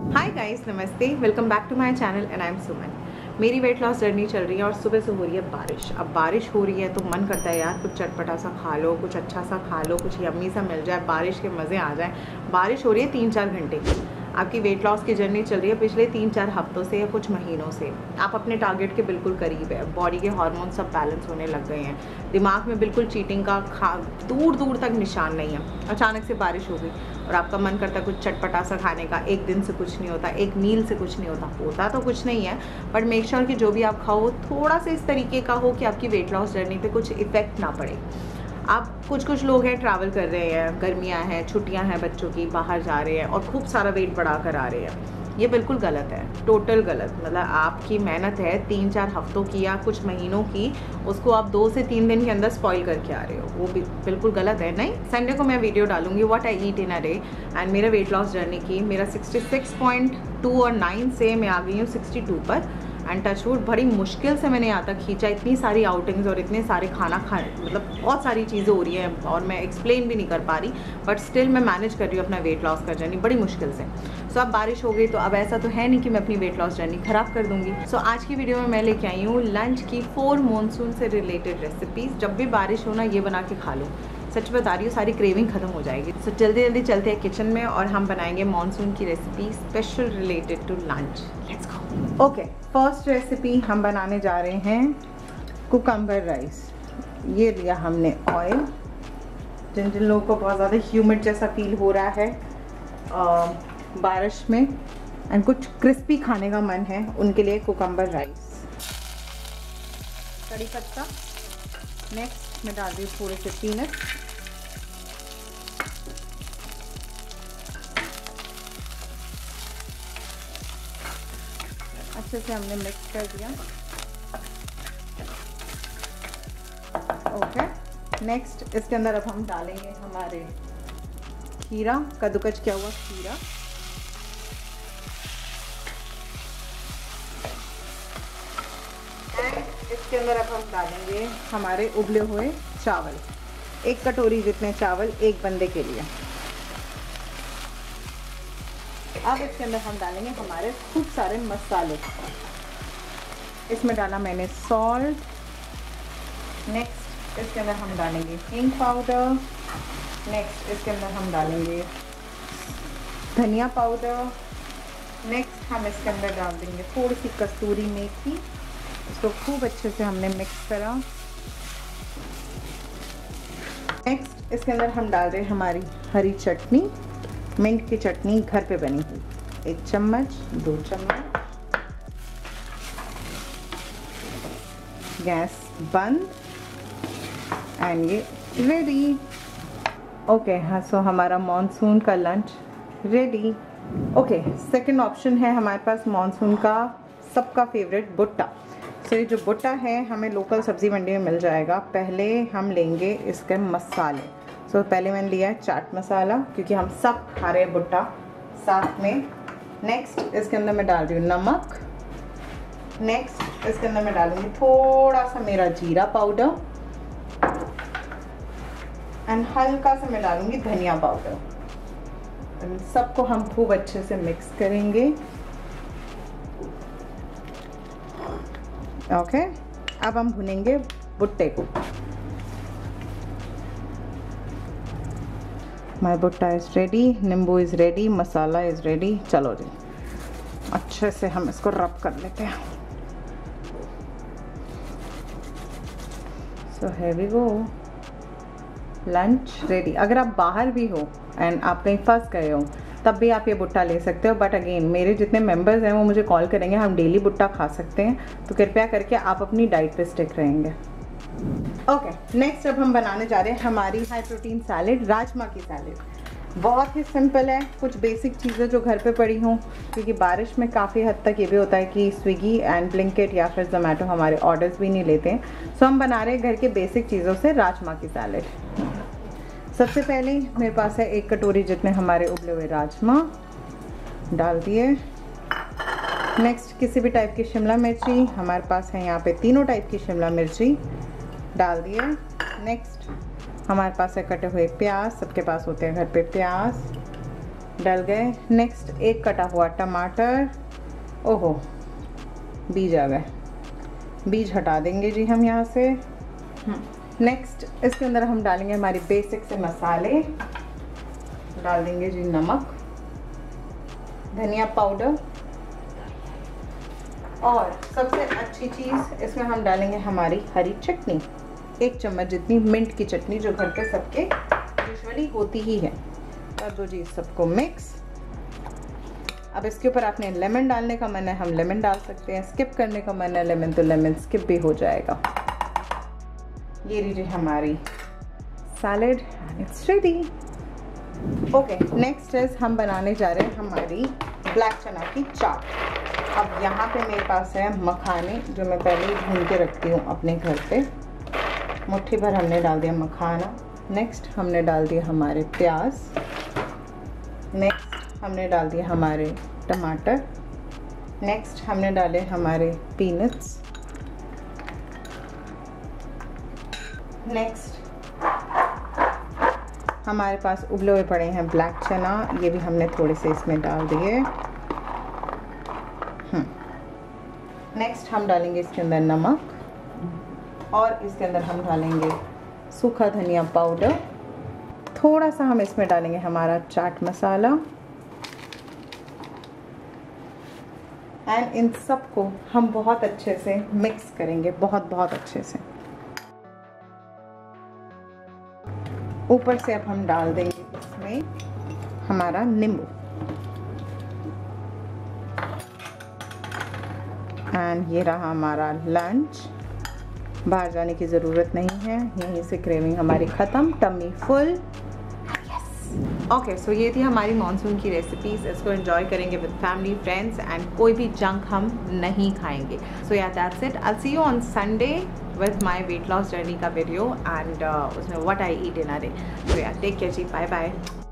हाय guys, नमस्ते, welcome back to my channel and I am Suman. मेरी weight loss journey चल रही है और सुबह से हो रही है बारिश। अब बारिश हो रही है तो मन करता है यार कुछ चटपटा सा खा लो, कुछ अच्छा सा खा लो, कुछ यम्मी सा मिल जाए, बारिश के मज़े आ जाए। बारिश हो रही है 3-4 घंटे की। आपकी वेट लॉस की जर्नी चल रही है पिछले 3-4 हफ्तों से या कुछ महीनों से। आप अपने टारगेट के बिल्कुल करीब है, बॉडी के हार्मोन सब बैलेंस होने लग गए हैं, दिमाग में बिल्कुल चीटिंग का दूर दूर तक निशान नहीं है। अचानक से बारिश हो गई और आपका मन करता है कुछ चटपटा सा खाने का। एक दिन से कुछ नहीं होता, एक मील से कुछ नहीं होता तो कुछ नहीं है, बट मेक श्योर कि जो भी आप खाओ थोड़ा सा इस तरीके का हो कि आपकी वेट लॉस जर्नी पे कुछ इफेक्ट ना पड़े। आप कुछ लोग हैं ट्रैवल कर रहे हैं, गर्मियां हैं, छुट्टियां हैं बच्चों की, बाहर जा रहे हैं और खूब सारा वेट बढ़ा कर आ रहे हैं। ये बिल्कुल गलत है, टोटल गलत। मतलब आपकी मेहनत है 3-4 हफ्तों की या कुछ महीनों की, उसको आप 2 से 3 दिन के अंदर स्पॉइल करके आ रहे हो, वो भी बिल्कुल गलत है। नहीं, संडे को मैं वीडियो डालूंगी what I eat in a day and मेरा वेट लॉस जर्नी की। मेरा 66.2 और 9 से मैं आ गई हूँ 62 पर एंड टचवुड बड़ी मुश्किल से मैंने यहाँ तक खींचा। इतनी सारी आउटिंग्स और इतने सारे खाना मतलब बहुत सारी चीज़ें हो रही हैं और मैं एक्सप्लेन भी नहीं कर पा रही, बट स्टिल मैं मैनेज कर रही हूँ अपना वेट लॉस का जर्नी बड़ी मुश्किल से। सो अब बारिश हो गई तो अब ऐसा तो है नहीं कि मैं अपनी वेट लॉस जर्नी ख़राब कर दूँगी। सो आज की वीडियो में मैं लेके आई हूँ लंच की 4 मॉनसून से रिलेटेड रेसिपीज़। जब भी बारिश हो ना, ये बना के खा लो, सच बता रही हूँ सारी क्रेविंग खत्म हो जाएगी। सो जल्दी जल्दी चलते हैं किचन में और हम बनाएंगे मॉनसून की recipe special related to lunch. Let's go. Okay, first recipe हम बनाने जा रहे हैं कुकम्बर राइस। ये लिया हमने ऑयल। जिन जिन लोगों को बहुत ज़्यादा ह्यूमिड जैसा फील हो रहा है बारिश में एंड कुछ क्रिस्पी खाने का मन है, उनके लिए कुकम्बर राइस। कड़ी पत्ता, नेक्स्ट मैं डाल रही हूँ थोड़े से पीनट, अच्छे से हमने मिक्स कर दिया। ओके, नेक्स्ट इसके अंदर अब हम डालेंगे हमारे खीरा, कद्दूकस किया हुआ खीरा, एंड इसके अंदर अब हम डालेंगे हमारे उबले हुए चावल। 1 कटोरी जितने चावल एक बंदे के लिए। अब इसके अंदर हम डालेंगे हमारे खूब सारे मसाले। इसमें डाला मैंने सॉल्ट, नेक्स्ट इसके अंदर हम डालेंगे हींग पाउडर, नेक्स्ट इसके अंदर हम डालेंगे धनिया पाउडर, नेक्स्ट हम इसके अंदर डाल देंगे थोड़ी सी कस्तूरी मेथी। इसको खूब अच्छे से हमने मिक्स करा। नेक्स्ट इसके अंदर हम डाल रहे हैं हमारी हरी चटनी, मिंट की चटनी घर पे बनी हुई, 1 चम्मच, 2 चम्मच। गैस बंद एंड ये रेडी। ओके, हाँ, सो हमारा मॉनसून का lunch ready. Okay, second option है हमारे पास मॉनसून का सबका फेवरेट भुट्टा। सो ये जो भुट्टा है हमें लोकल सब्जी मंडी में मिल जाएगा। पहले हम लेंगे इसके मसाले। सो पहले मैंने लिया है चाट मसाला, क्योंकि हम सब खा रहे हैं भुट्टा साथ में। नेक्स्ट इसके अंदर मैं डाल रही हूँ नमक, नेक्स्ट इसके अंदर मैं डालूंगी थोड़ा सा मेरा जीरा पाउडर एंड हल्का सा मैं डालूंगी धनिया पाउडर। सबको हम खूब अच्छे से मिक्स करेंगे। ओके, अब हम भुनेंगे भुट्टे को। My bhutta is ready, nimbu is ready, masala is ready. चलो जी, अच्छे से हम इसको रब कर लेते हैं। So here we go, lunch ready. अगर आप बाहर भी हो एंड आप कहीं फंस गए हो तब भी आप ये भुट्टा ले सकते हो, बट अगेन मेरे जितने मेंबर्स हैं वो मुझे कॉल करेंगे हम डेली भुट्टा खा सकते हैं, तो कृपया करके आप अपनी डाइट पे स्टिक रहेंगे। ओके, नेक्स्ट अब हम बनाने जा रहे हैं हमारी हाई प्रोटीन सैलेड, राजमा की सैलेड। बहुत ही सिंपल है, कुछ बेसिक चीज़ें जो घर पे पड़ी हों, क्योंकि बारिश में काफ़ी हद तक ये भी होता है कि स्विगी एंड ब्लिंकिट या फिर जोमेटो हमारे ऑर्डर्स भी नहीं लेते हैं। सो हम बना रहे हैं घर के बेसिक चीज़ों से राजमा की सैलेड। सबसे पहले मेरे पास है 1 कटोरी जितने हमारे उबले हुए राजमा, डाल दिए। नेक्स्ट किसी भी टाइप की शिमला मिर्ची, हमारे पास है यहाँ पे तीनों टाइप की शिमला मिर्ची, डाल दिए। नेक्स्ट हमारे पास है कटे हुए प्याज, सबके पास होते हैं घर पे प्याज, डल गए। नेक्स्ट एक कटा हुआ टमाटर, ओहो बीज आ गए, बीज हटा देंगे जी हम यहाँ से। नेक्स्ट इसके अंदर हम डालेंगे हमारी बेसिक से मसाले, डाल देंगे जी नमक, धनिया पाउडर, और सबसे अच्छी चीज़ इसमें हम डालेंगे हमारी हरी चटनी, 1 चम्मच जितनी मिंट की चटनी जो घर पे सबके यूजुअली होती ही है। कर दो जी सबको मिक्स। अब इसके ऊपर आपने लेमन डालने का मन है, हम लेमन डाल सकते हैं, स्किप करने का मन है लेमन तो लेमन स्किप भी हो जाएगा। ये लीजिए हमारी salad, it's ready. Okay, next is हम बनाने जा रहे हैं हमारी ब्लैक चना की चाट। अब यहाँ पे मेरे पास है मखाने जो मैं पहले ही भून के रखती हूँ अपने घर पे। मुट्ठी भर हमने डाल दिया मखाना। नेक्स्ट हमने डाल दिया हमारे प्याज। नेक्स्ट हमने डाल दिया हमारे टमाटर। नेक्स्ट हमने डाले हमारे पीनट्स। नेक्स्ट हमारे पास उबले हुए पड़े हैं ब्लैक चना, ये भी हमने थोड़े से इसमें डाल दिए। नेक्स्ट हम डालेंगे इसके अंदर नमक और इसके अंदर हम डालेंगे सूखा धनिया पाउडर। थोड़ा सा हम इसमें डालेंगे हमारा चाट मसाला एंड इन सबको हम बहुत अच्छे से मिक्स करेंगे, बहुत अच्छे से। ऊपर से अब हम डाल देंगे इसमें हमारा नींबू एंड ये रहा हमारा लंच। बाहर जाने की ज़रूरत नहीं है, यहीं से क्रेविंग हमारी ख़त्म, टमी फुल। ओके, सो ये थी हमारी मॉनसून की रेसिपीज़। इसको एंजॉय करेंगे विद फैमिली फ्रेंड्स एंड कोई भी जंक हम नहीं खाएंगे। So yeah that's it, I see you on Sunday with my weight loss journey का वीडियो एंड उसमें what I eat in a day. So yeah, take care जी, bye bye.